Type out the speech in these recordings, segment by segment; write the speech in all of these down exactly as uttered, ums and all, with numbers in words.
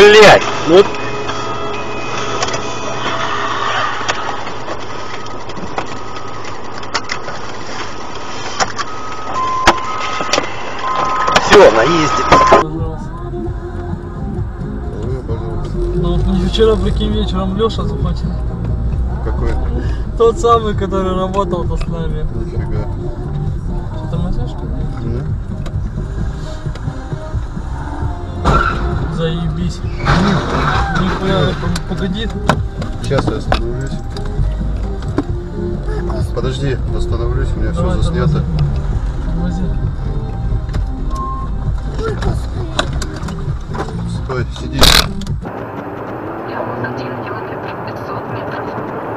блядь! Ну... Все, наездит. Ну, вчера, прикинь, вечером Леша захватил. Какой? Тот самый, который работал-то с нами. Нифига. Что, тормозишь? Нет. Заебись. Нихуя, погоди. Сейчас я остановлюсь. Подожди, остановлюсь, у меня Давай, все заснято. Тормози. Стой, сиди. Один километр пятьсот метров.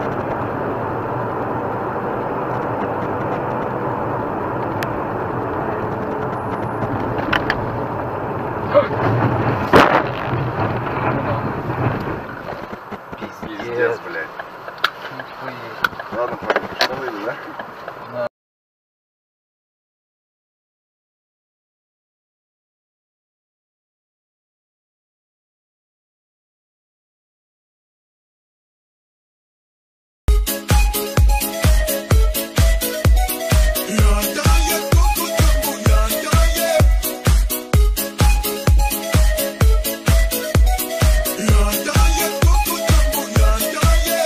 Пиздец, блядь. Ладно, пошел, да? Yeah.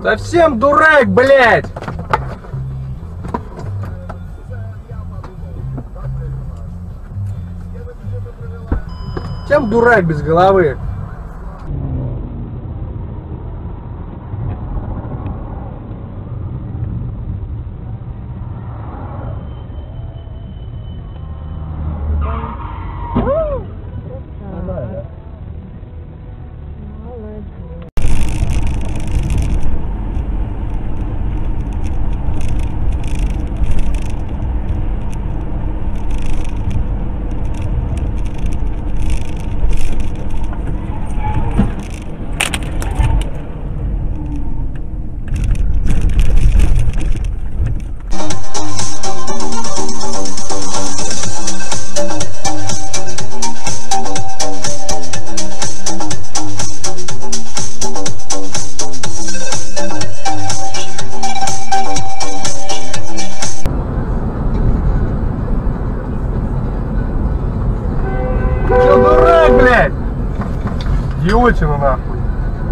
Совсем дурак, блядь! Чем дурак без головы? Че дурак, блядь? Идиотина нахуй.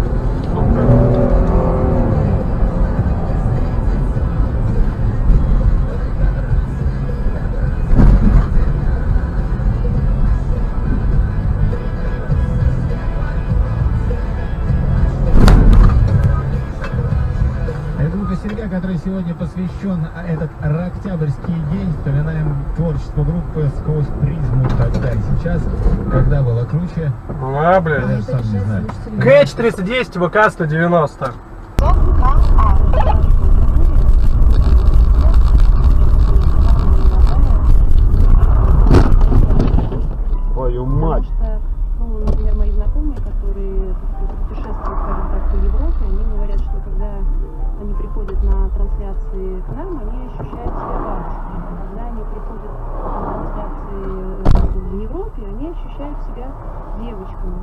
Группа Серега, который сегодня посвящен этот Октябрьский день, вспоминаем творчество группы сквозь призму тогда и сейчас, когда было круче. А, блядь. Я даже сам не знаю. КЭЧ триста десять, ВК сто девяносто. Твою мать. Ну, например, мои знакомые, которые путешествуют, скажем так, по Европе, они говорят, что когда они приходят на трансляции к нам, они ощущают себя бабушками. Когда они приходят на трансляции в Европе, они ощущают себя девочками.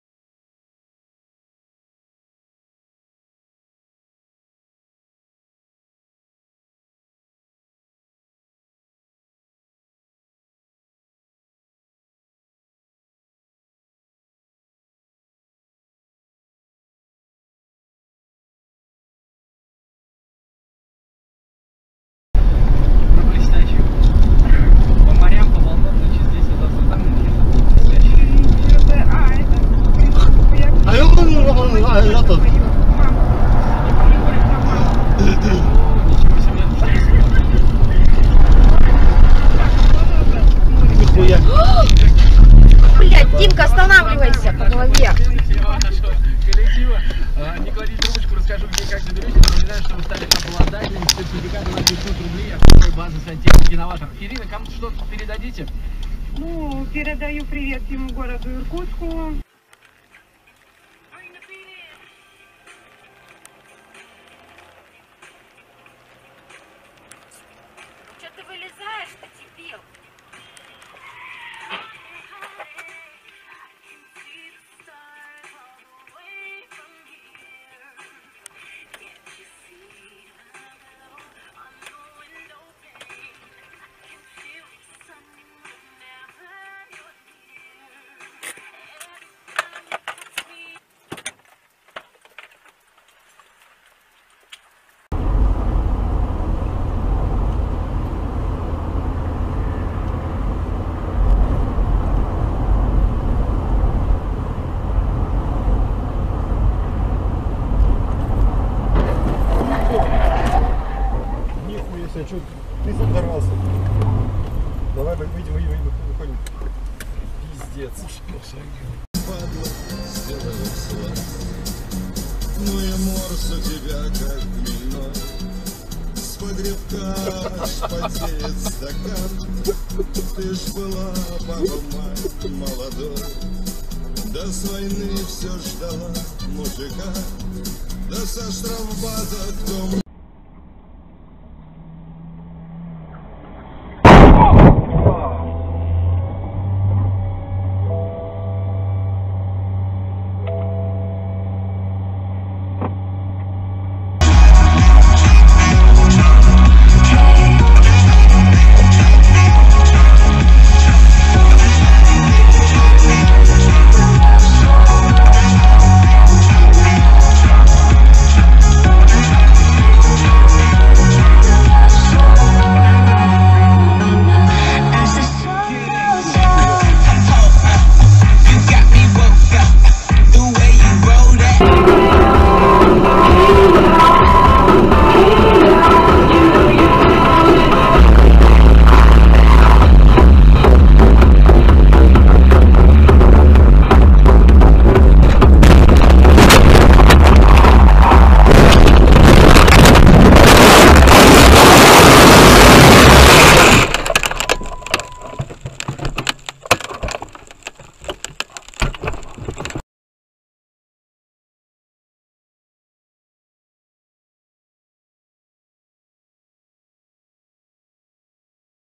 А я а я тут. Блядь, Димка, останавливайся по голове. Не клади трубочку, расскажу, где и как заберусь. Напоминаю, что вы стали обладателем сертификата на пятьсот рублей от новой базы сантехники «Инноватор». Ирина, кому-то что-то передадите? Ну, передаю привет всему городу Иркутску. Че ты вылезаешь, ты дебил? Что ты задорвался? Давай выйдем, выйдем, выйдем, выходим. Пиздец. Ну и морс у тебя как хмельной, с погребка шпатеет стакан. Ты ж была, папа, мать молодой, да с войны все ждала мужика, да со штрафбата к дому.